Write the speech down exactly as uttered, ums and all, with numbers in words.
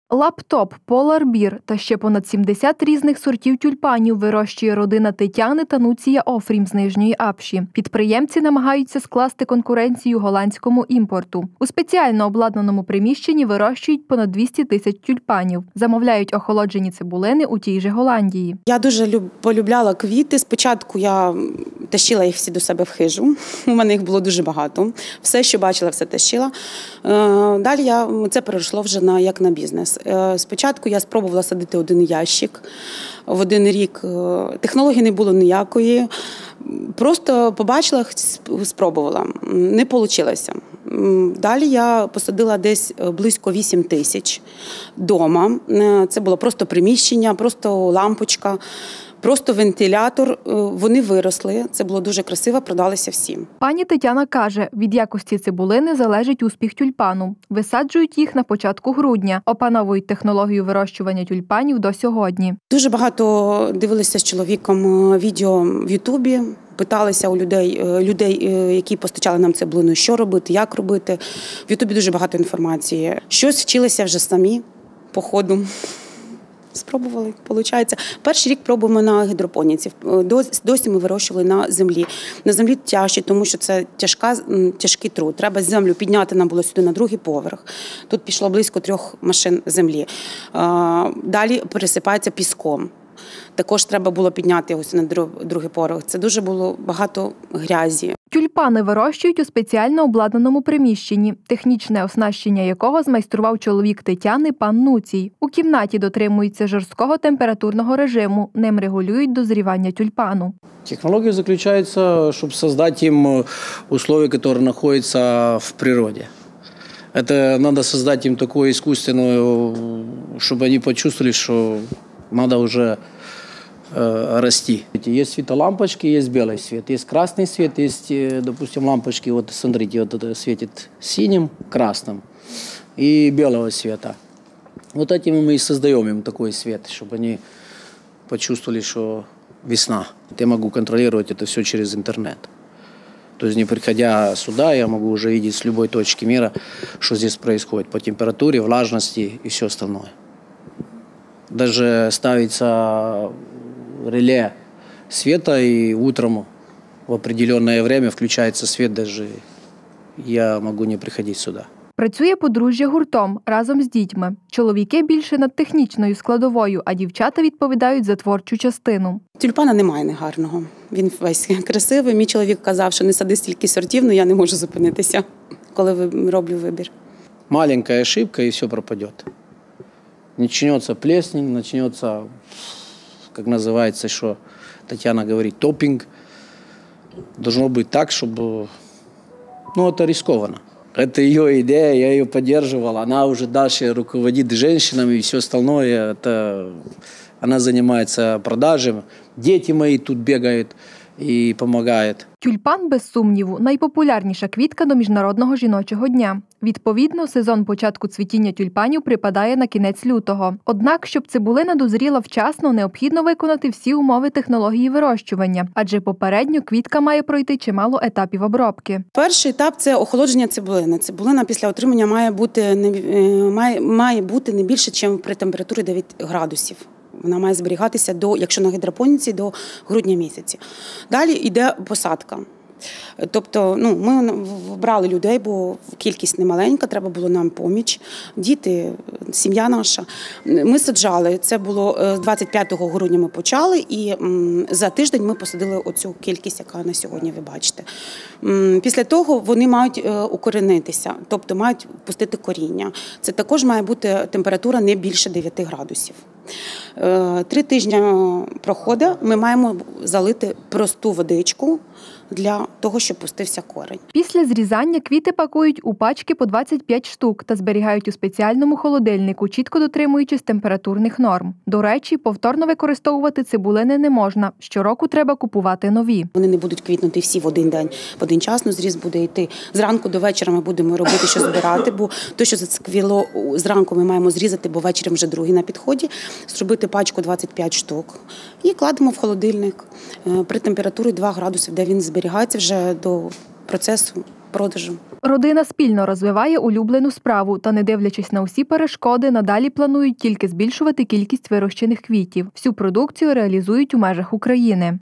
Лаптоп, поларбір та ще понад сімдесят різних сортів тюльпанів вирощує родина Тетяни та Нуція Офрім з Нижньої Апші. Підприємці намагаються скласти конкуренцію голландському імпорту. У спеціально обладнаному приміщенні вирощують понад двісті тисяч тюльпанів. Замовляють охолоджені цибулини у тій же Голландії. Я дуже полюбляла квіти. Спочатку я тащила їх всі до себе в хижу. У мене їх було дуже багато. Все, що бачила, все тащила. Далі я, це перейшло вже на, як на бізнес. Спочатку я спробувала садити один ящик в один рік. Технології не було ніякої. Просто побачила, спробувала. Не вийшло. Далі я посадила десь близько вісім тисяч вдома. Це було просто приміщення, просто лампочка, просто вентилятор. Вони виросли. Це було дуже красиво, продалися всім. Пані Тетяна каже, від якості цибулини залежить успіх тюльпану. Висаджують їх на початку грудня. Опановують технологію вирощування тюльпанів до сьогодні. Дуже багато дивилися з чоловіком відео в Ютубі. Питалися у людей, людей, які постачали нам цибулину, що робити, як робити. В Ютубі дуже багато інформації. Щось вчилися вже самі по ходу. Спробували, виходить. Перший рік пробуємо на гідропоніці. Досі ми вирощували на землі. На землі тяжче, тому що це тяжка, тяжкий труд. Треба землю підняти, нам було сюди на другий поверх. Тут пішло близько трьох машин землі. Далі пересипається піском. Також треба було підняти його на другий поверх. Це дуже було багато грязі. Тюльпани вирощують у спеціально обладнаному приміщенні, технічне оснащення якого змайстрував чоловік Тетяни пан Нуцій. У кімнаті дотримуються жорсткого температурного режиму, ним регулюють дозрівання тюльпану. Технология заключается, чтобы создать им условия, которые находятся в природе. Это надо создать им такое искусственное, чтобы они почувствовали, что надо уже э, расти. Есть светолампочки, есть белый свет, есть красный свет, есть, допустим, лампочки, вот смотрите, вот это светит синим, красным и белого света. Вот этим мы и создаем им такой свет, чтобы они почувствовали, что весна. Я могу контролировать это все через интернет. То есть, не приходя сюда, я могу уже видеть с любой точки мира, что здесь происходит по температуре, влажности и все остальное. Даже ставится реле света, и утром в определенное время включается свет, даже я могу не приходить сюда. Працює подружжя гуртом, разом з дітьми. Чоловіки більше над технічною складовою, а дівчата відповідають за творчу частину. Тюльпана немає негарного. Він весь красивий. Мій чоловік казав, що не сади стільки сортів, але я не можу зупинитися, коли роблю вибір. Маленькая ошибка, и все пропадет. Начнется плесень, начнется, как называется, что Татьяна говорит, топинг. Должно быть так, чтобы... Ну, это рискованно. Это ее идея, я ее поддерживал. Она уже дальше руководит женщинами и все остальное. Это... Она занимается продажами. Дети мои тут бегают і допомагає. Тюльпан, без сумніву, найпопулярніша квітка до Міжнародного жіночого дня. Відповідно, сезон початку цвітіння тюльпанів припадає на кінець лютого. Однак, щоб цибулина дозріла вчасно, необхідно виконати всі умови технології вирощування, адже попередньо квітка має пройти чимало етапів обробки. Перший етап – це охолодження цибулини. Цибулина після отримання має бути не, має, має бути не більше, ніж при температурі дев'ять градусів. Вона має зберігатися, до, якщо на гідропоніці, до грудня місяці. Далі йде посадка. Тобто, ну, ми вбрали людей, бо кількість немаленька, треба було нам поміч. Діти, сім'я наша. Ми саджали, це було двадцять п'ятого грудня ми почали, і за тиждень ми посадили оцю кількість, яка на сьогодні ви бачите. Після того вони мають укоренитися, тобто мають пустити коріння. Це також має бути температура не більше дев'яти градусів. Три тижні проходить, ми маємо залити просту водичку для того, щоб пустився корінь. Після зрізання квіти пакують у пачки по двадцять п'ять штук та зберігають у спеціальному холодильнику, чітко дотримуючись температурних норм. До речі, повторно використовувати цибулини не можна. Щороку треба купувати нові. Вони не будуть квітнути всі в один день. В один час зріз буде йти. Зранку до вечора ми будемо робити, що збирати, бо те, що зацвіло зранку, ми маємо зрізати, бо ввечері вже другий на підході. Зробити пачку двадцять п'ять штук. І кладемо в холодильник при температурі два градуси, де він зберігається вже до процесу продажу. Родина спільно розвиває улюблену справу та, не дивлячись на усі перешкоди, надалі планують тільки збільшувати кількість вирощених квітів. Всю продукцію реалізують у межах України.